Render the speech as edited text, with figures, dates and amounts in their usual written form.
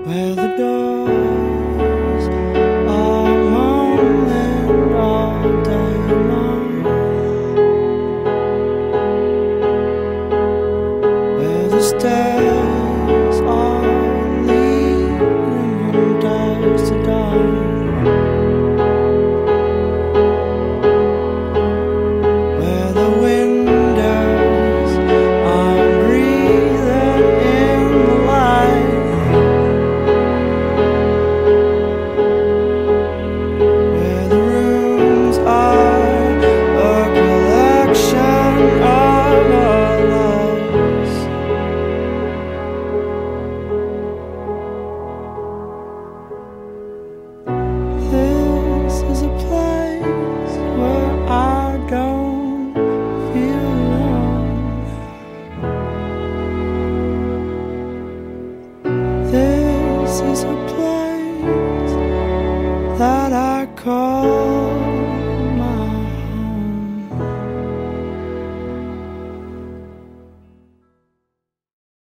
where the doors are mumbling all day long, where the stairs are leading from dusk to dawn, where the windows are breathing in the light, where the rooms are a collection of our lives. This is a place where I don't feel alone. This is a place that I call